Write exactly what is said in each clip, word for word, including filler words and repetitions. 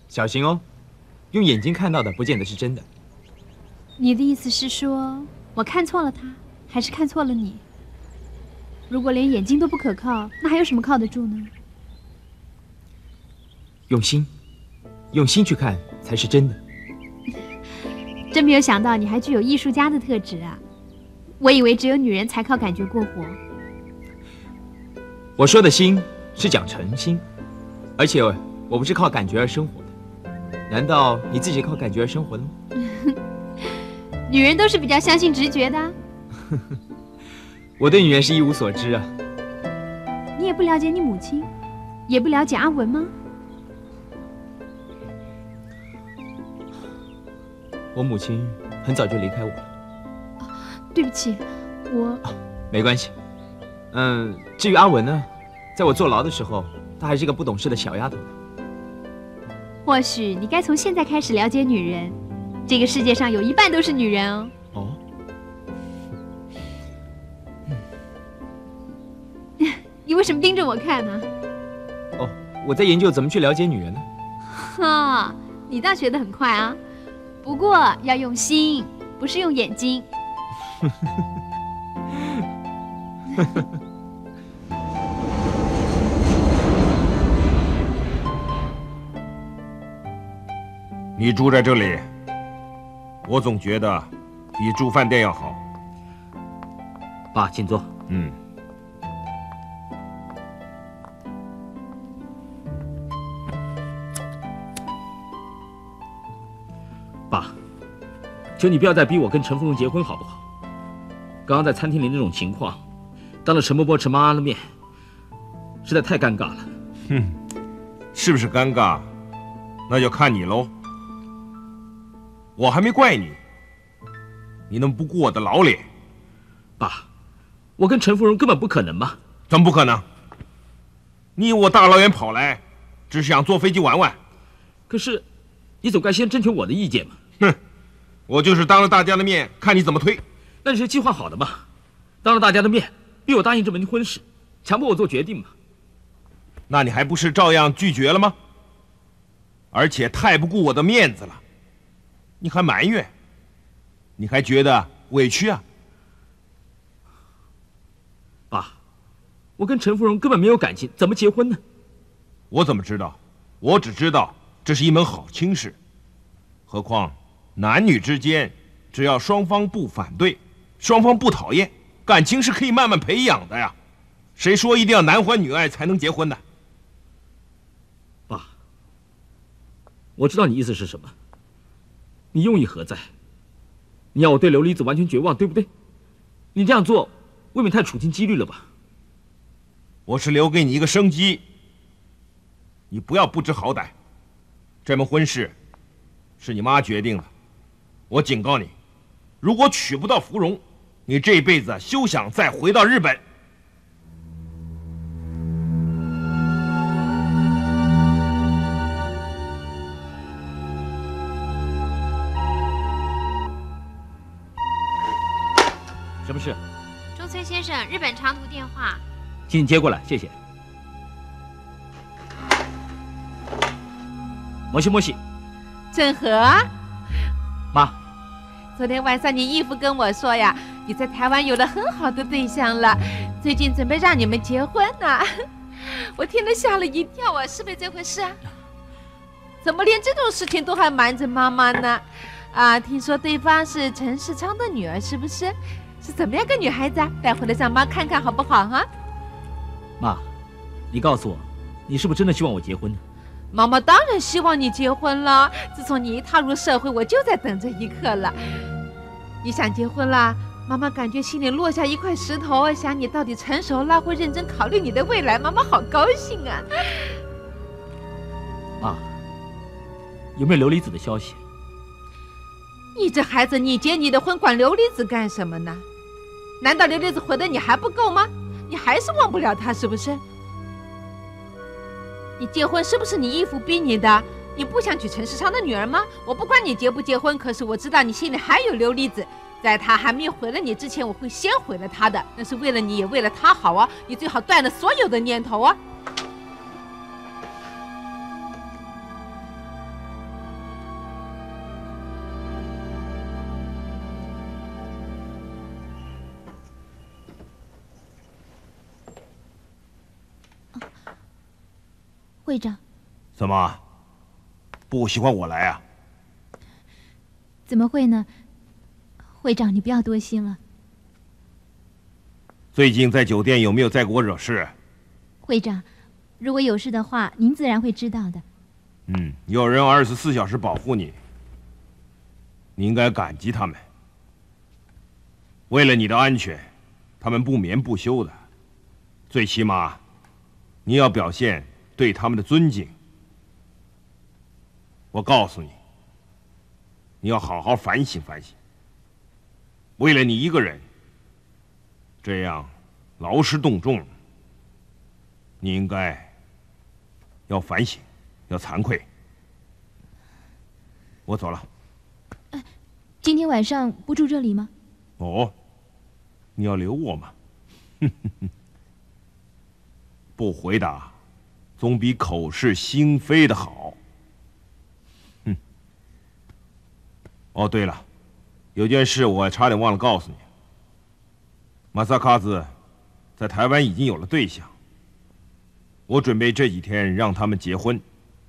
小心哦，用眼睛看到的不见得是真的。 你的意思是说，我看错了他，还是看错了你？如果连眼睛都不可靠，那还有什么靠得住呢？ 用心，用心去看才是真的。 真没有想到你还具有艺术家的特质啊！我以为只有女人才靠感觉过活。 我说的心是讲诚心，而且我不是靠感觉而生活的。难道你自己靠感觉而生活的吗？ 女人都是比较相信直觉的。 我对女人是一无所知啊。 你也不了解你母亲，也不了解阿文吗？ 我母亲很早就离开我了。 对不起，我、 啊、没关系。嗯，至于阿文呢，在我坐牢的时候，她还是个不懂事的小丫头。 或许你该从现在开始了解女人。这个世界上有一半都是女人哦。 哦。 你为什么盯着我看呢？ 哦，我在研究怎么去了解女人呢。 哈，你倒学得很快啊。不过要用心，不是用眼睛。 你住在这里，我总觉得比住饭店要好。 爸，请坐。 嗯。 爸，求你不要再逼我跟陈芙蓉结婚，好不好？刚刚在餐厅里那种情况，当着陈伯伯、陈妈妈的面，实在太尴尬了。 哼，是不是尴尬，那就看你喽。我还没怪你，你能不顾我的老脸？ 爸，我跟陈芙蓉根本不可能嘛。 怎么不可能？你我大老远跑来，只是想坐飞机玩玩。 可是，你总该先征求我的意见嘛。 哼，我就是当着大家的面，看你怎么推。 那你是计划好的嘛？当着大家的面，逼我答应这门婚事，强迫我做决定嘛？ 那你还不是照样拒绝了吗？而且太不顾我的面子了。你还埋怨，你还觉得委屈啊？ 爸，我跟陈芙蓉根本没有感情，怎么结婚呢？ 我怎么知道？我只知道这是一门好亲事。何况男女之间，只要双方不反对，双方不讨厌，感情是可以慢慢培养的呀。谁说一定要男欢女爱才能结婚的？ 爸，我知道你意思是什么。你用意何在？你要我对琉璃子完全绝望，对不对？你这样做未免太处心积虑了吧？ 我是留给你一个生机，你不要不知好歹。这门婚事是你妈决定的，我警告你，如果娶不到芙蓉，你这辈子休想再回到日本。 什么事？ 中村先生，日本长途电话， 请你接过来，谢谢。摩西摩西， 正和， 妈， 昨天晚上你义父跟我说呀，你在台湾有了很好的对象了，最近准备让你们结婚呢。我听了吓了一跳啊，是不是这回事啊？怎么连这种事情都还瞒着妈妈呢？啊，听说对方是陈世昌的女儿，是不是？是怎么样个女孩子啊？带回来让妈看看好不好哈？ 妈，你告诉我，你是不是真的希望我结婚呢？ 妈妈当然希望你结婚了。自从你一踏入社会，我就在等这一刻了。你想结婚啦？妈妈感觉心里落下一块石头，想你到底成熟了，会认真考虑你的未来。妈妈好高兴啊！ 妈，有没有琉璃子的消息？ 你这孩子，你结你的婚，管琉璃子干什么呢？难道琉璃子回的你还不够吗？你还是忘不了她，是不是？你结婚是不是你义父逼你的？你不想娶陈世昌的女儿吗？我不管你结不结婚，可是我知道你心里还有琉璃子，在他还没有毁了你之前，我会先毁了他的。那是为了你，也为了他好啊！你最好断了所有的念头啊！ 会长。 怎么？不喜欢我来啊？ 怎么会呢？会长，你不要多心了。 最近在酒店有没有再给我惹事？ 会长，如果有事的话，您自然会知道的。 嗯，有人二十四小时保护你，你应该感激他们。为了你的安全，他们不眠不休的。最起码，你要表现对他们的尊敬。我告诉你，你要好好反省反省。为了你一个人，这样劳师动众，你应该要反省，要惭愧。我走了。 今天晚上不住这里吗？ 哦，你要留我吗？不回答，总比口是心非的好。哼。哦，对了，有件事我差点忘了告诉你。马萨卡子在台湾已经有了对象，我准备这几天让他们结婚。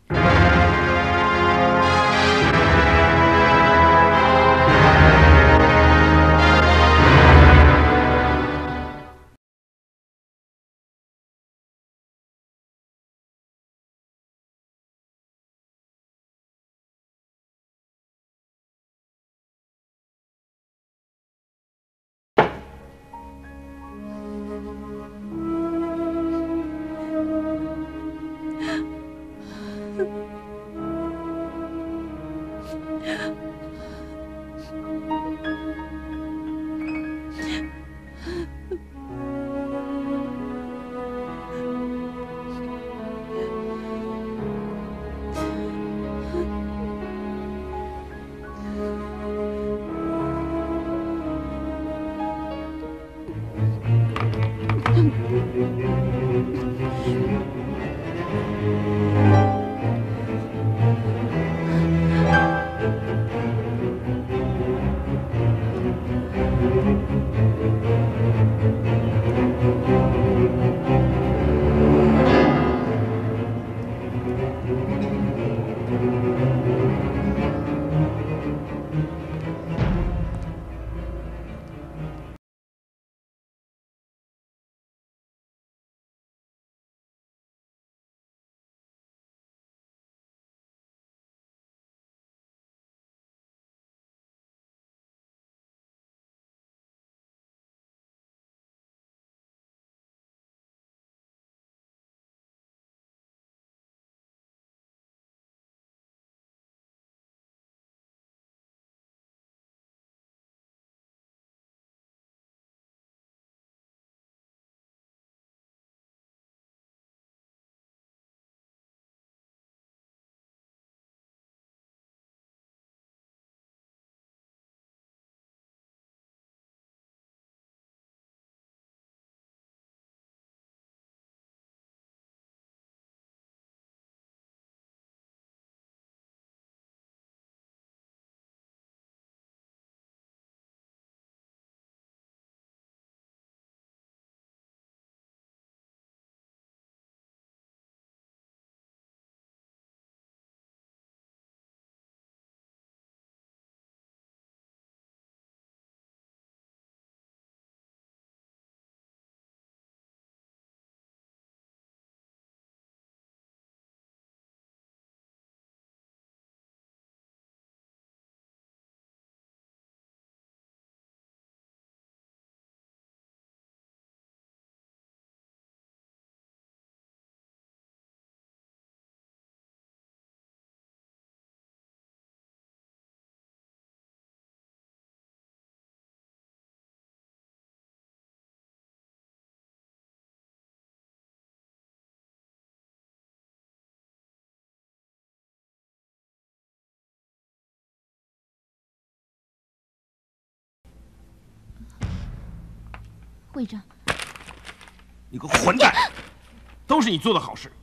会长， 你个混蛋，都是你做的好事。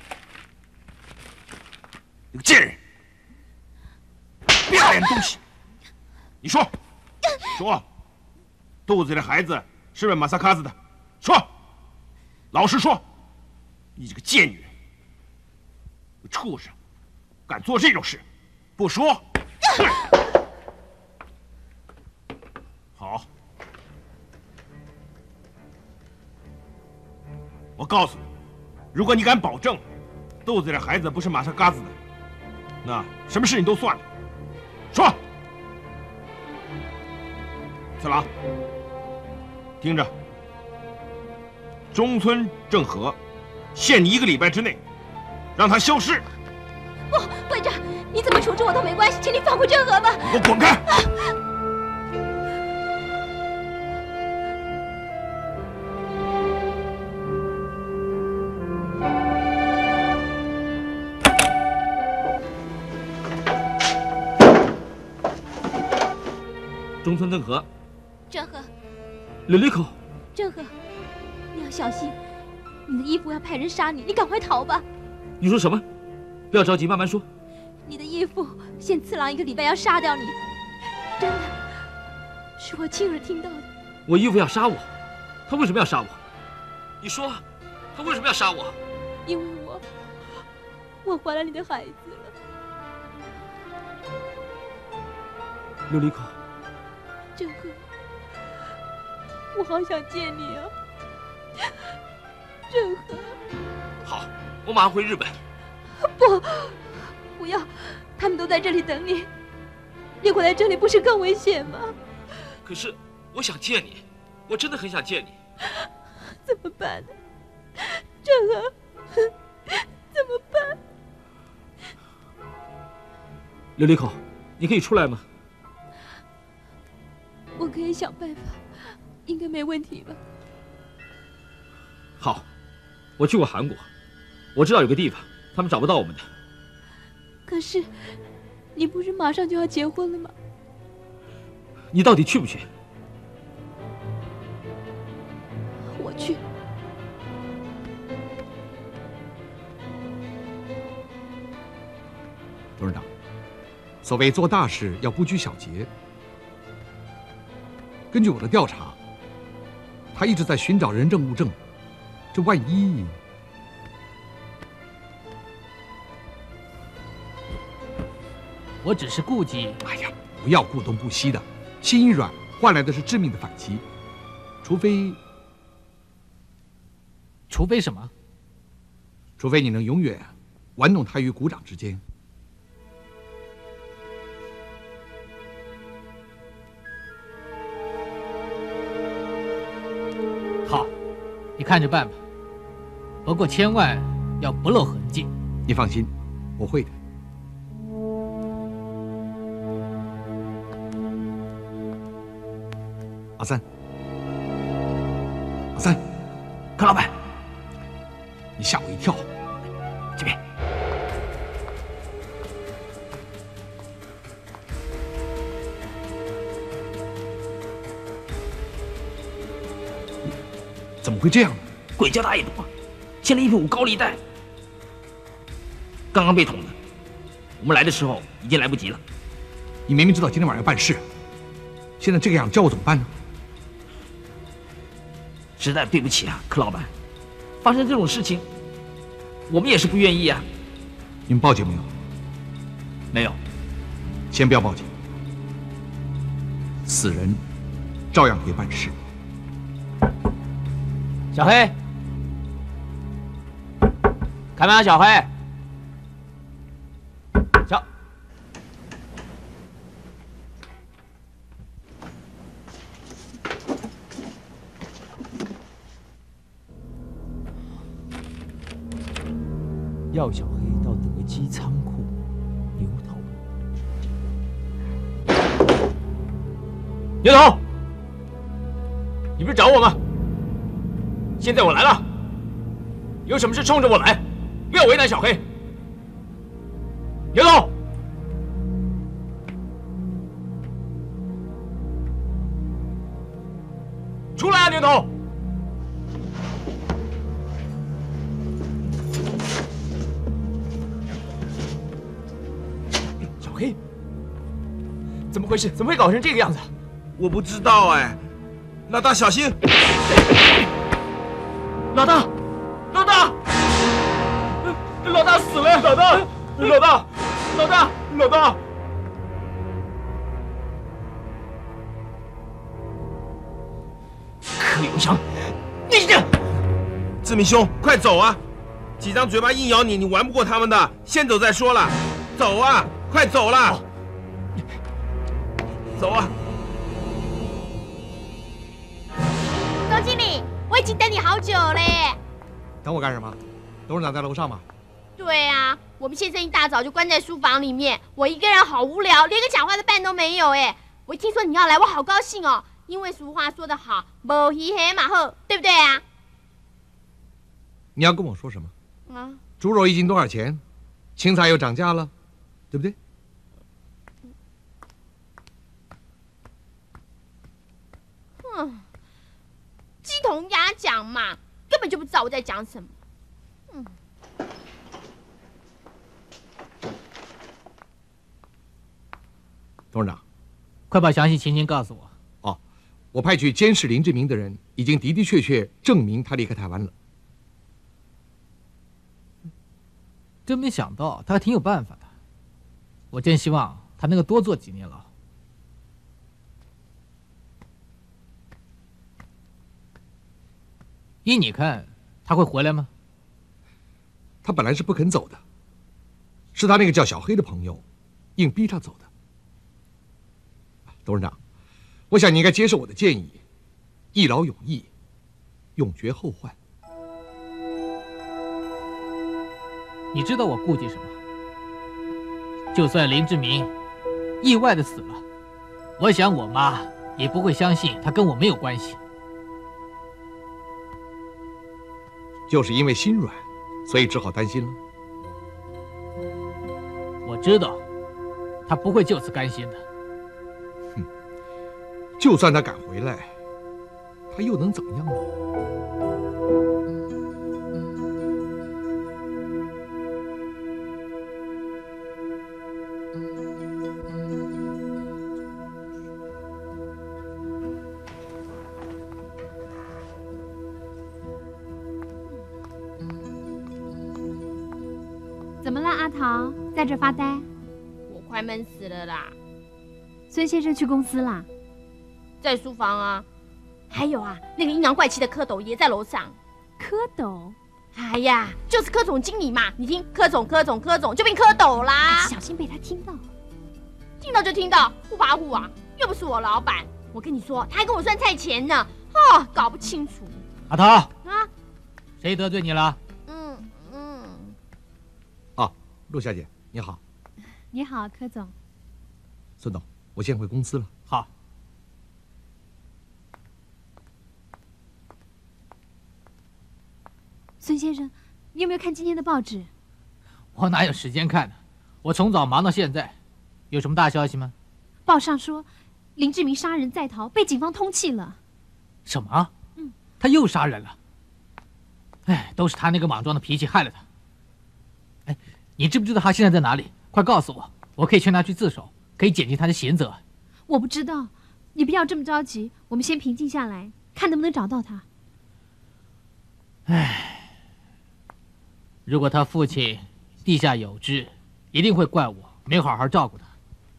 你个贱人，不要脸的东西！你说，说，肚子里的孩子是不是马萨卡子的？说，老实说，你这个贱女人， 畜生，敢做这种事，不说。好，我告诉你，如果你敢保证豆子这孩子不是马上嘎子的，那什么事情都算了。说，次郎，听着，中村正和，限你一个礼拜之内，让他消失。 不，会长，你怎么处置我都没关系，请你放过正和吧。 你给我滚开！ 中村正和， 正和， 琉璃口， 正和，你要小心，你的义父要派人杀你，你赶快逃吧。 你说什么？不要着急，慢慢说。 你的义父限次郎一个礼拜要杀掉你，真的，是我亲耳听到的。 我义父要杀我，他为什么要杀我？你说，他为什么要杀我？ 因为我，我怀了你的孩子了。 琉璃口。 正和，我好想见你啊，正和。 好，我马上回日本。 不，不要，他们都在这里等你，你回来这里不是更危险吗？ 可是我想见你，我真的很想见你。 怎么办呢？正和，怎么办？ 琉璃口，你可以出来吗？ 我可以想办法，应该没问题吧？ 好，我去过韩国，我知道有个地方，他们找不到我们的。 可是，你不是马上就要结婚了吗？ 你到底去不去？ 我去。 董事长，所谓做大事要不拘小节。根据我的调查，他一直在寻找人证物证，这万一…… 我只是顾忌…… 哎呀，不要顾东顾西的，心一软换来的是致命的反击。除非…… 除非什么？ 除非你能永远玩弄他于股掌之间。 好，你看着办吧。不过千万要不露痕迹。 你放心，我会的。阿三，阿三， 柯老板， 你吓我一跳。 这边。 怎么会这样呢？ 鬼叫他一朵，欠了一笔高利贷，刚刚被捅的。我们来的时候已经来不及了。 你明明知道今天晚上要办事，现在这个样叫我怎么办呢？ 实在对不起啊，柯老板，发生这种事情，我们也是不愿意啊。 你们报警没有？ 没有。 先不要报警，死人照样可以办事。 小黑，开门啊，小黑。小，要小黑到德基仓库牛头。牛头，你不是找我吗？现在我来了，有什么事冲着我来，不要为难小黑。牛头，出来啊，牛头！小黑，怎么回事？怎么会搞成这个样子？ 我不知道哎，老大小心！ 老大，老大，老老大死了！老大，老大，老大，老大！柯永祥，你这…… 志明兄，快走啊！几张嘴巴硬咬你，你玩不过他们的。先走再说了，走啊，快走了！走啊！ 总经理，我已经等你好久嘞。 等我干什么？董事长在楼上吗？ 对啊，我们先生一大早就关在书房里面，我一个人好无聊，连个讲话的伴都没有哎。我一听说你要来，我好高兴哦，因为俗话说得好，无鱼黑马后，对不对啊？ 你要跟我说什么？ 啊， 猪肉一斤多少钱？青菜又涨价了，对不对？ 哼，鸡同鸭讲嘛，根本就不知道我在讲什么。嗯。 董事长， 快把详细情形告诉我。 哦，我派去监视林志明的人，已经的的确确证明他离开台湾了。 真没想到他还挺有办法的，我真希望他能够多坐几年牢。依你看，他会回来吗？ 他本来是不肯走的，是他那个叫小黑的朋友，硬逼他走的。董事长，我想你应该接受我的建议，一劳永逸，永绝后患。 你知道我顾忌什么？就算林志明意外的死了，我想我妈也不会相信他跟我没有关系。 就是因为心软，所以只好担心了。 我知道，他不会就此甘心的。 哼，就算他敢回来，他又能怎么样呢？ 怎么了，阿桃？在这发呆？ 我快闷死了啦！ 孙先生去公司啦？ 在书房啊。还有啊，那个阴阳怪气的蝌蚪也在楼上。 蝌蚪？ 哎呀，就是柯总经理嘛！你听，柯总、柯总、柯总就变蝌蚪啦！ 小心被他听到。 听到就听到，互扒互啊！又不是我老板，我跟你说，他还跟我算菜钱呢。哦，搞不清楚。 阿桃啊， 谁得罪你了？ 嗯嗯。 啊，陆小姐，你好。 你好，柯总。 孙总，我先回公司了。 好。 孙先生，你有没有看今天的报纸？ 我哪有时间看呢？我从早忙到现在，有什么大消息吗？ 报上说，林志明杀人在逃，被警方通缉了。 什么？ 嗯， 他又杀人了。哎，都是他那个莽撞的脾气害了他。哎，你知不知道他现在在哪里？快告诉我，我可以劝他去自首，可以减轻他的刑责。 我不知道，你不要这么着急，我们先平静下来，看能不能找到他。 哎。如果他父亲地下有知，一定会怪我没好好照顾他。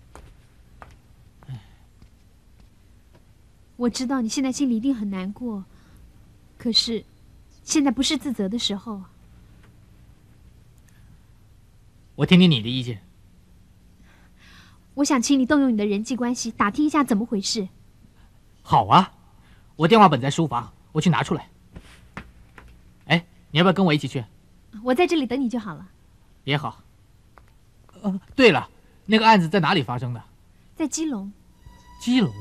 我知道你现在心里一定很难过，可是现在不是自责的时候。 我听听你的意见。 我想请你动用你的人际关系，打听一下怎么回事。 好啊，我电话本在书房，我去拿出来。哎，你要不要跟我一起去？ 我在这里等你就好了。 也好。呃，对了，那个案子在哪里发生的？ 在基隆。 基隆。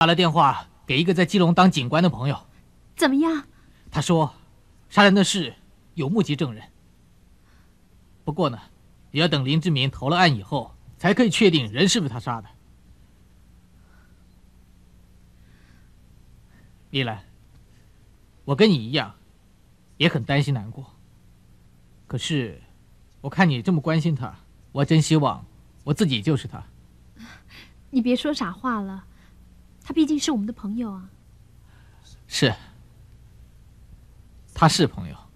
打了电话给一个在基隆当警官的朋友， 怎么样？ 他说杀人的事有目击证人，不过呢，也要等林志明投了案以后，才可以确定人是不是他杀的。丽兰，我跟你一样，也很担心难过。可是，我看你这么关心他，我真希望我自己就是他。 你别说傻话了，他毕竟是我们的朋友啊。 是，他是朋友。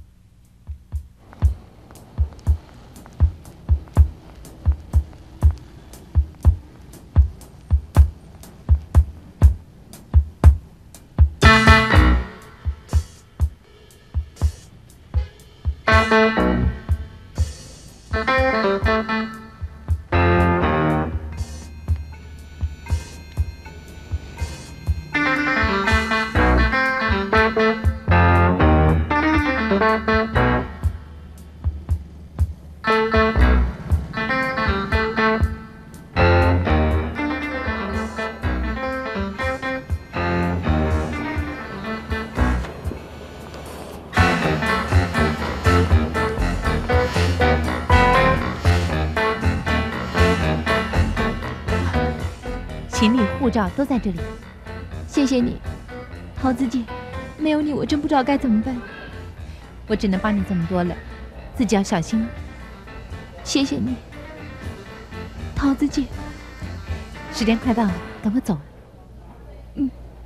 行李、护照都在这里。 谢谢你，桃子姐，没有你我真不知道该怎么办。 我只能帮你这么多了，自己要小心。 谢谢你，桃子姐。 时间快到了，赶快走。 嗯。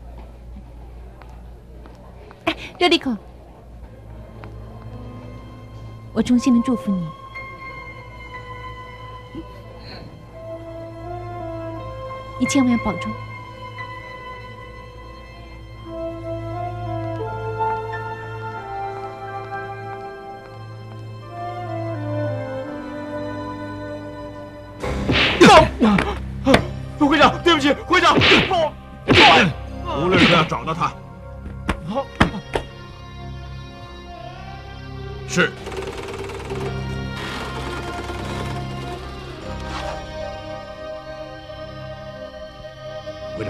哎，热力口，我衷心的祝福你。你千万要保重。 会长，对不起，会长。 无论如何要找到他。 好。 是。 会长，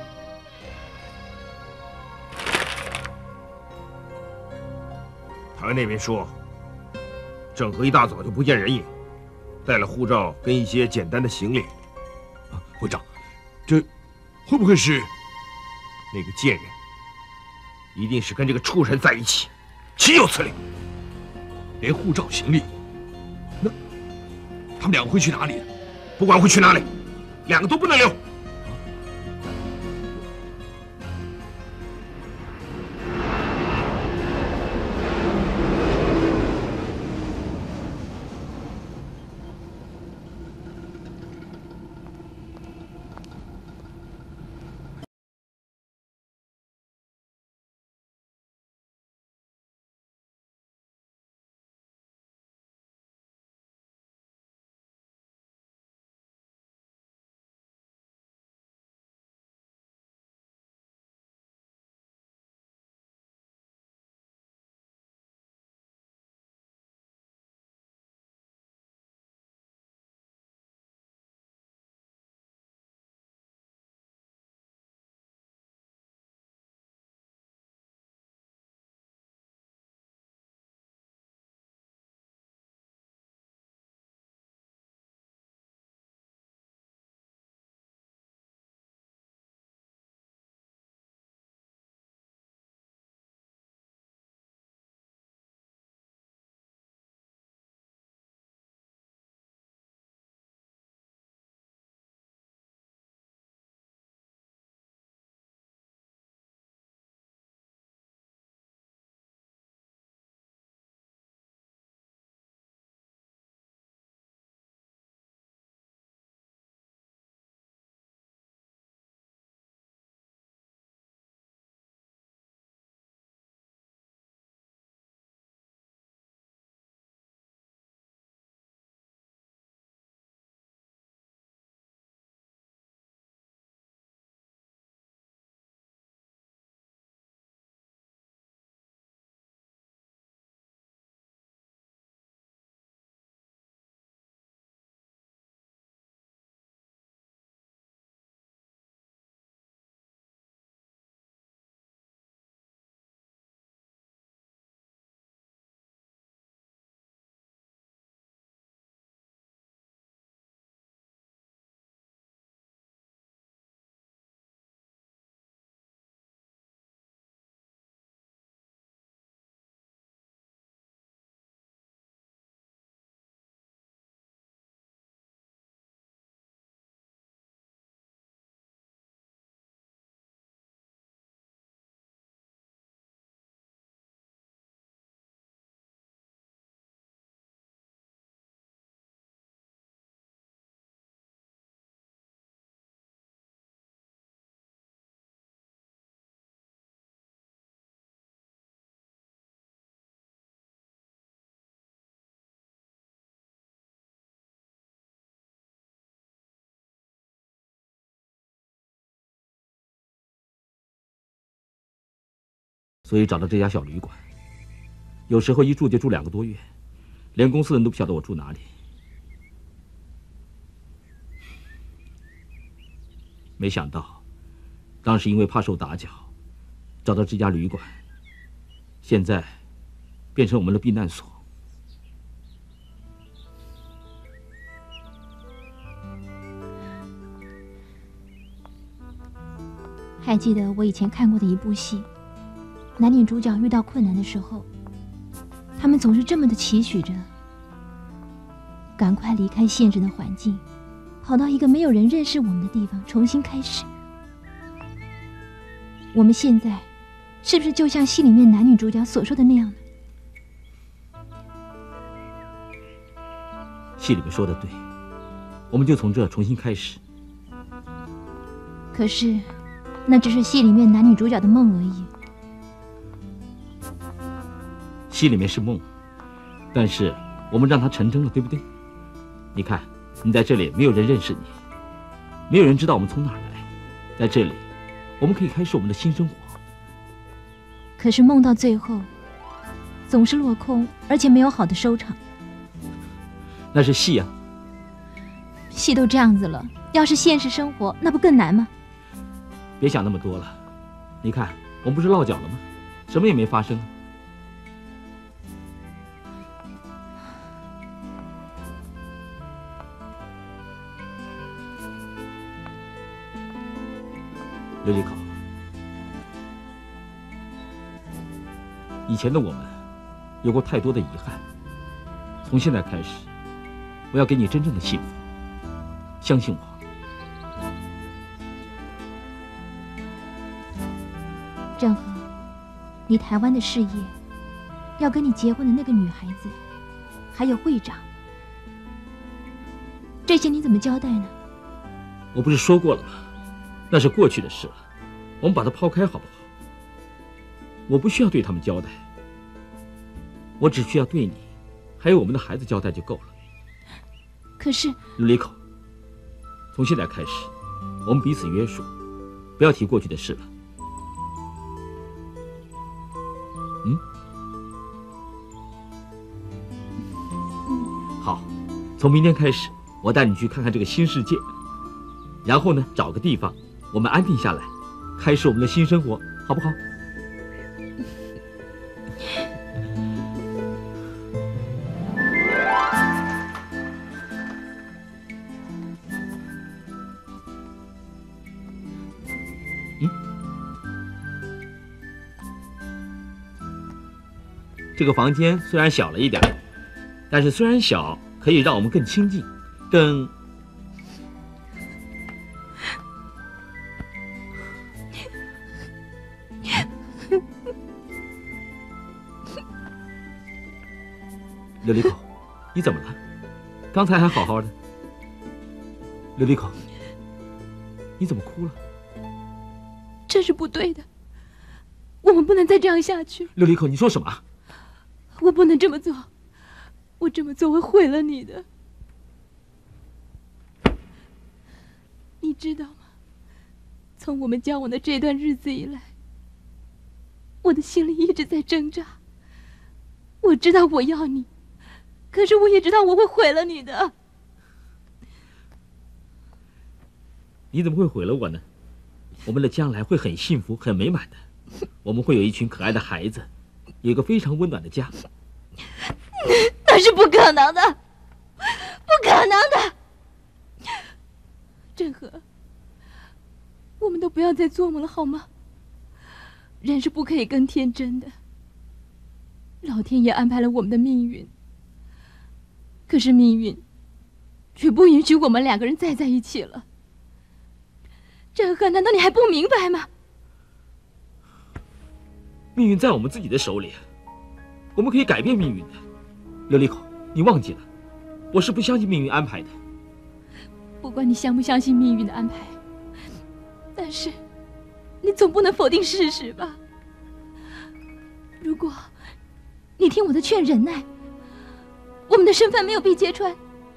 台湾那边说，郑和一大早就不见人影，带了护照跟一些简单的行李。 啊，会长，这会不会是那个贱人？一定是跟这个畜生在一起，岂有此理！ 连护照、行李，那他们两个会去哪里？ 不管会去哪里，两个都不能留。 所以找到这家小旅馆。有时候一住就住两个多月，连公司人都不晓得我住哪里。没想到，当时因为怕受打搅，找到这家旅馆，现在变成我们的避难所。 还记得我以前看过的一部戏，男女主角遇到困难的时候，他们总是这么的期许着，赶快离开现实的环境，跑到一个没有人认识我们的地方重新开始。我们现在是不是就像戏里面男女主角所说的那样呢？ 戏里面说的对，我们就从这重新开始。 可是那只是戏里面男女主角的梦而已。 戏里面是梦，但是我们让它成真了，对不对？你看，你在这里没有人认识你，没有人知道我们从哪儿来，在这里我们可以开始我们的新生活。 可是梦到最后总是落空，而且没有好的收场。 那是戏啊， 戏都这样子了，要是现实生活那不更难吗？ 别想那么多了，你看我们不是落脚了吗？什么也没发生。刘立口，以前的我们有过太多的遗憾，从现在开始，我要给你真正的幸福，相信我。 郑和，你台湾的事业，要跟你结婚的那个女孩子，还有会长，这些你怎么交代呢？ 我不是说过了吗？那是过去的事了，我们把它抛开好不好？我不需要对他们交代，我只需要对你，还有我们的孩子交代就够了。 可是， 刘立口，从现在开始，我们彼此约束，不要提过去的事了。嗯，好，从明天开始，我带你去看看这个新世界，然后呢，找个地方，我们安定下来，开始我们的新生活，好不好？这个房间虽然小了一点，但是虽然小，可以让我们更亲近，更……刘立口，你怎么了？刚才还好好的。刘立口，你怎么哭了？ 这是不对的，我们不能再这样下去。 刘立口，你说什么？ 我不能这么做，我这么做会毁了你的。你知道吗？从我们交往的这段日子以来，我的心里一直在挣扎。我知道我要你，可是我也知道我会毁了你的。 你怎么会毁了我呢？我们的将来会很幸福、很美满的。我们会有一群可爱的孩子，有一个非常温暖的家。 那是不可能的，不可能的。郑和，我们都不要再做梦了好吗？人是不可以更天真的。老天爷安排了我们的命运，可是命运却不允许我们两个人再在一起了。郑和，难道你还不明白吗？ 命运在我们自己的手里，我们可以改变命运的。刘立口，你忘记了，我是不相信命运安排的。 不管你相不相信命运的安排，但是你总不能否定事实吧？如果你听我的劝忍耐，我们的身份没有被揭穿，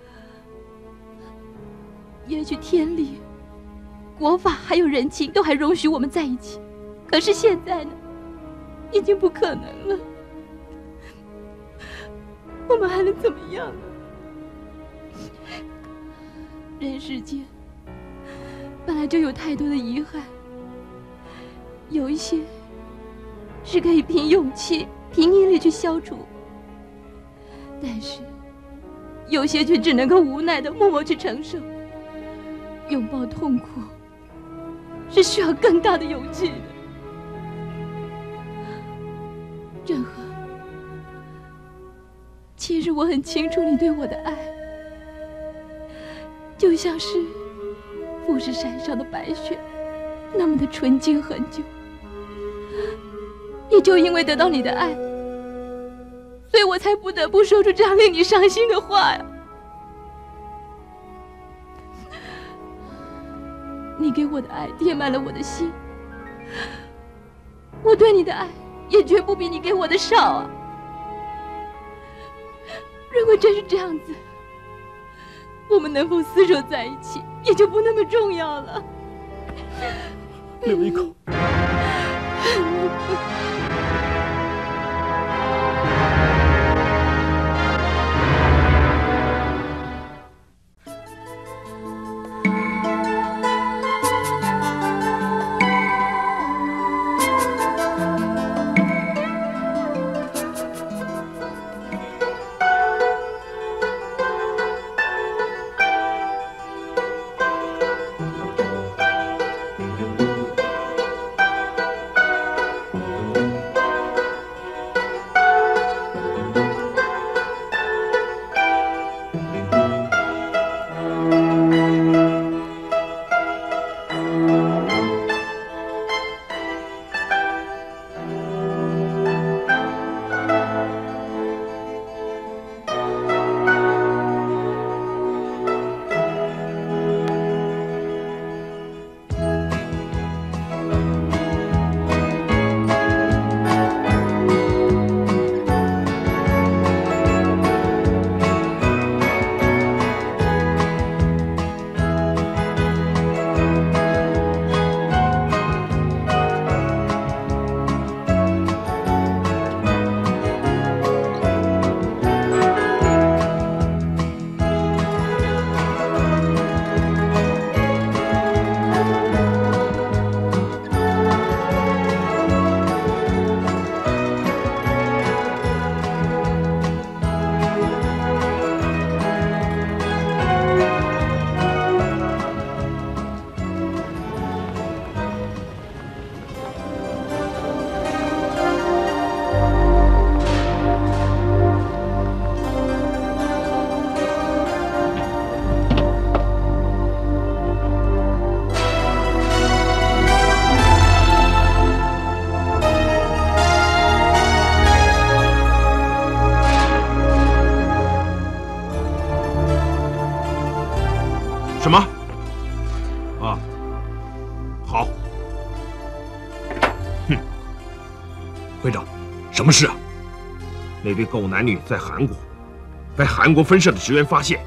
也许天理、国法还有人情都还容许我们在一起。可是现在呢？ 已经不可能了，我们还能怎么样呢？人世间本来就有太多的遗憾，有一些是可以凭勇气、凭毅力去消除，但是有些却只能够无奈的默默去承受。拥抱痛苦是需要更大的勇气的。任和，其实我很清楚你对我的爱，就像是富士山上的白雪，那么的纯净恒久。也就因为得到你的爱，所以我才不得不说出这样令你伤心的话呀。你给我的爱填满了我的心，我对你的爱也绝不比你给我的少啊。如果真是这样子，我们能否厮守在一起也就不那么重要了。 留一口。 什么？啊，好。哼， 会长，什么事啊？ 那对狗男女在韩国，被韩国分社的职员发现。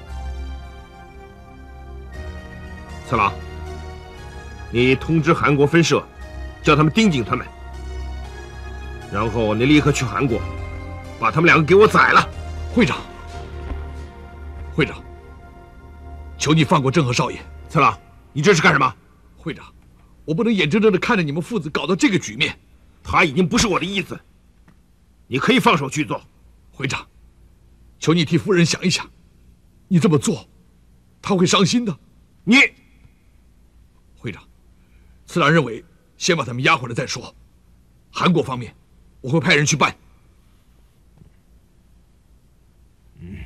次郎，你通知韩国分社，叫他们盯紧他们。然后你立刻去韩国，把他们两个给我宰了。 会长，会长。求你放过郑和少爷。 次郎，你这是干什么？ 会长，我不能眼睁睁地看着你们父子搞到这个局面。 他已经不是我的意思，你可以放手去做。 会长，求你替夫人想一想，你这么做，她会伤心的。 你， 会长，次郎认为先把他们押回来再说。韩国方面，我会派人去办。 嗯。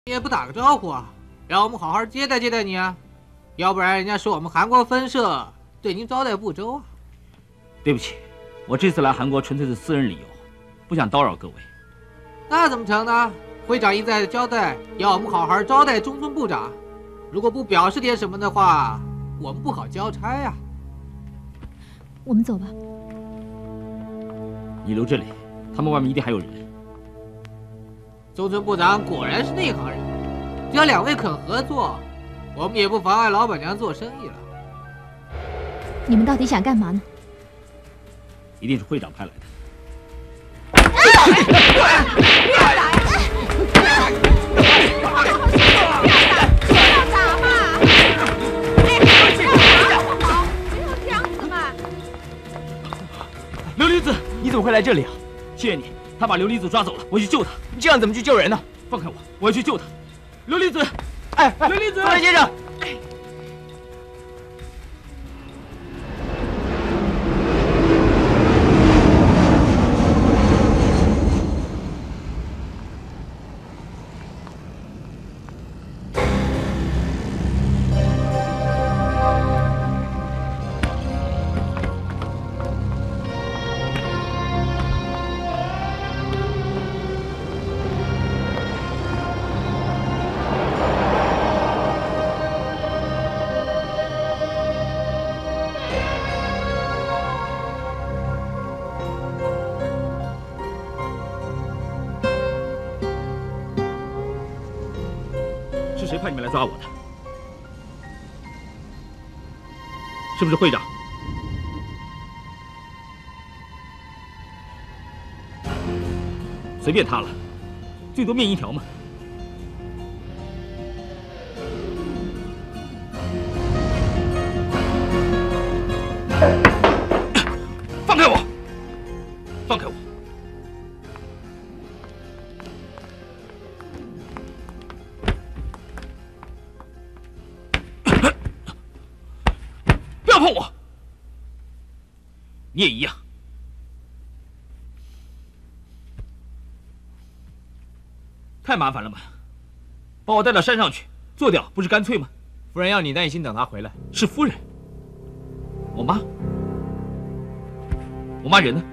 也不打个招呼啊，让我们好好接待接待你啊，要不然人家说我们韩国分社对您招待不周啊。 对不起，我这次来韩国纯粹是私人理由，不想叨扰各位。 那怎么成呢？会长一再交代，要我们好好招待中村部长，如果不表示点什么的话，我们不好交差呀。 我们走吧。 你留这里，他们外面一定还有人。 中村部长果然是内行人，只要两位肯合作，我们也不妨碍老板娘做生意了。 你们到底想干嘛呢？ 一定是会长派来的。 琉璃子，你怎么会来这里啊？ 谢谢你，他把琉璃子抓走了，我去救他。 你这样怎么去救人呢？ 放开我，我要去救他。琉璃子， 哎， 琉璃子， 方才先生。 是谁派你们来抓我的？是不是会长？随便他了，最多面一条嘛。放开我！放开我！不要碰我！你也一样。太麻烦了嘛，把我带到山上去做掉，不是干脆吗？ 夫人要你耐心等他回来。 是夫人。我妈，我妈人呢？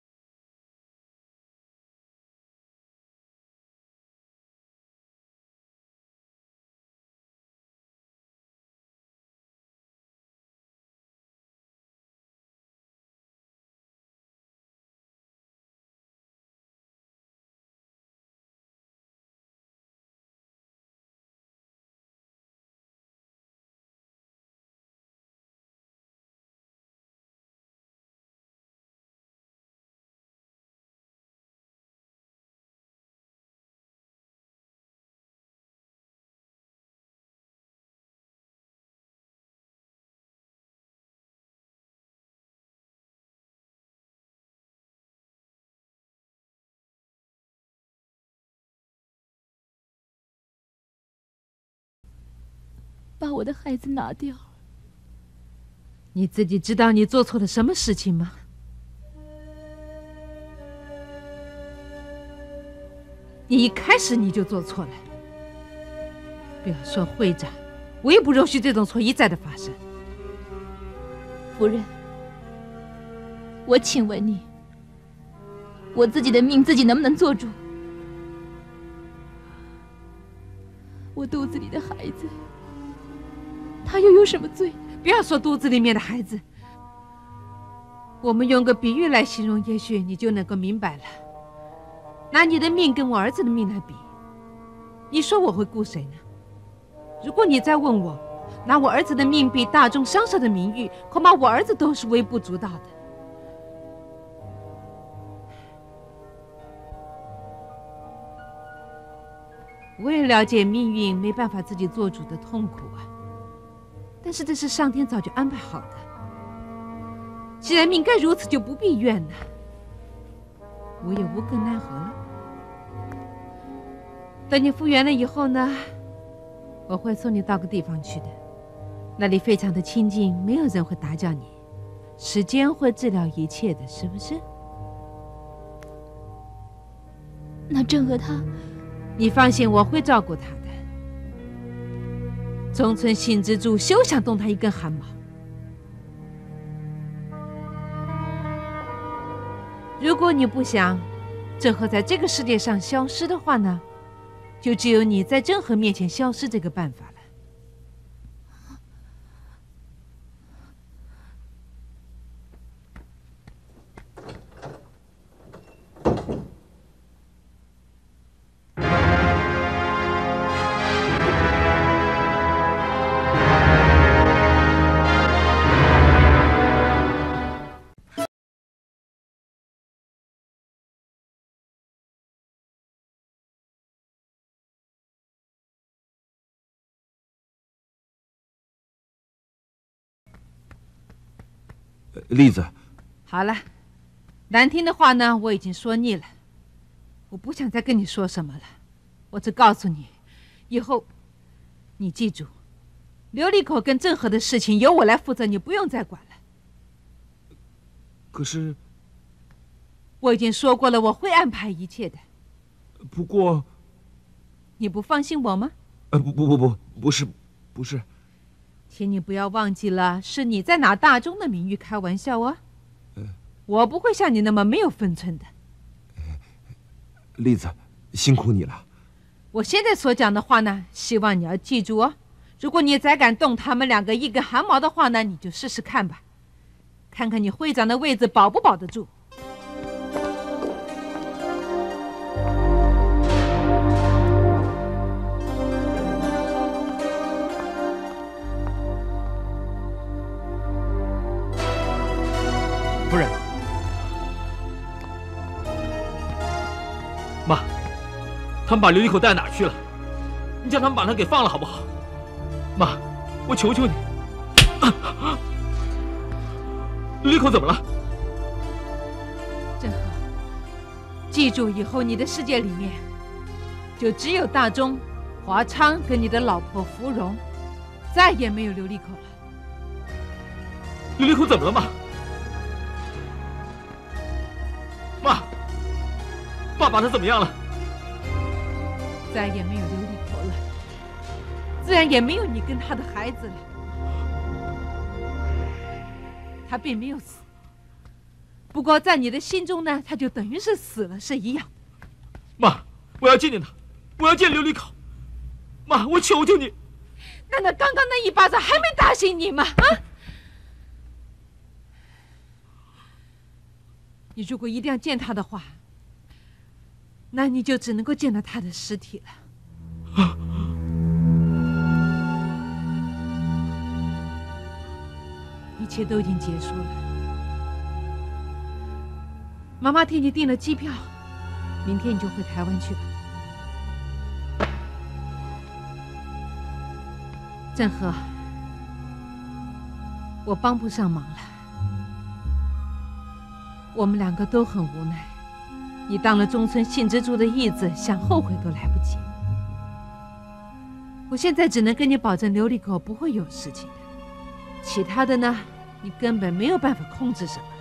把我的孩子拿掉。 你自己知道你做错了什么事情吗？你一开始你就做错了。不要说会长，我也不容许这种错一再的发生。 夫人，我请问你，我自己的命自己能不能做主？我肚子里的孩子，他又有什么罪？ 不要说肚子里面的孩子，我们用个比喻来形容，也许你就能够明白了。拿你的命跟我儿子的命来比，你说我会顾谁呢？如果你再问我，拿我儿子的命比大众商社的名誉，恐怕我儿子都是微不足道的。我也了解命运没办法自己做主的痛苦啊，但是这是上天早就安排好的。既然命该如此，就不必怨了。我也无可奈何了。等你复原了以后呢，我会送你到个地方去的，那里非常的清静，没有人会打搅你，时间会治疗一切的，是不是？ 那郑和他， 你放心，我会照顾他的。 中村信之助休想动他一根汗毛。如果你不想郑和在这个世界上消失的话呢，就只有你在郑和面前消失这个办法了。 栗子， 好了，难听的话呢，我已经说腻了，我不想再跟你说什么了。我只告诉你，以后你记住，琉璃口跟郑和的事情由我来负责，你不用再管了。 可是， 我已经说过了，我会安排一切的。 不过， 你不放心我吗？ 呃，不不不不，不是，不是。 请你不要忘记了，是你在拿大钟的名誉开玩笑哦。 呃、 我不会像你那么没有分寸的。 呃、栗子，辛苦你了。 我现在所讲的话呢，希望你要记住哦。如果你再敢动他们两个一根汗毛的话呢，你就试试看吧，看看你会长的位子保不保得住。 夫人，妈，他们把琉璃口带哪儿去了？你叫他们把他给放了好不好？妈，我求求你，啊、琉璃口怎么了？ 郑和，记住，以后你的世界里面就只有大钟、华昌跟你的老婆芙蓉，再也没有琉璃口了。 琉璃口怎么了，妈？妈，爸把他怎么样了？ 再也没有琉璃口了，自然也没有你跟他的孩子了。他并没有死，不过在你的心中呢，他就等于是死了是一样的。 妈，我要见见他，我要见琉璃口。妈，我求求你。 难道刚刚那一巴掌还没打醒你吗？啊！你如果一定要见他的话，那你就只能够见到他的尸体了。啊！一切都已经结束了。妈妈替你订了机票，明天你就回台湾去吧。郑和，我帮不上忙了。我们两个都很无奈，你当了中村信之助的义子，想后悔都来不及。我现在只能跟你保证，琉璃口不会有事情的，其他的呢，你根本没有办法控制什么。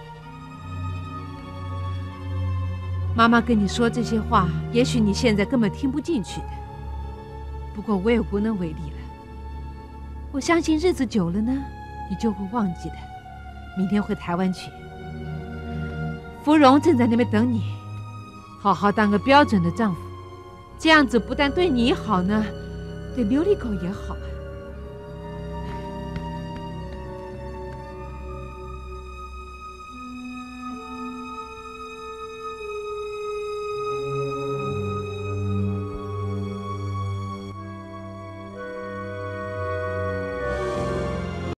妈妈跟你说这些话，也许你现在根本听不进去的，不过我也无能为力了。我相信日子久了呢，你就会忘记的。明天回台湾去。芙蓉正在那边等你，好好当个标准的丈夫，这样子不但对你好呢，对琉璃口也好啊。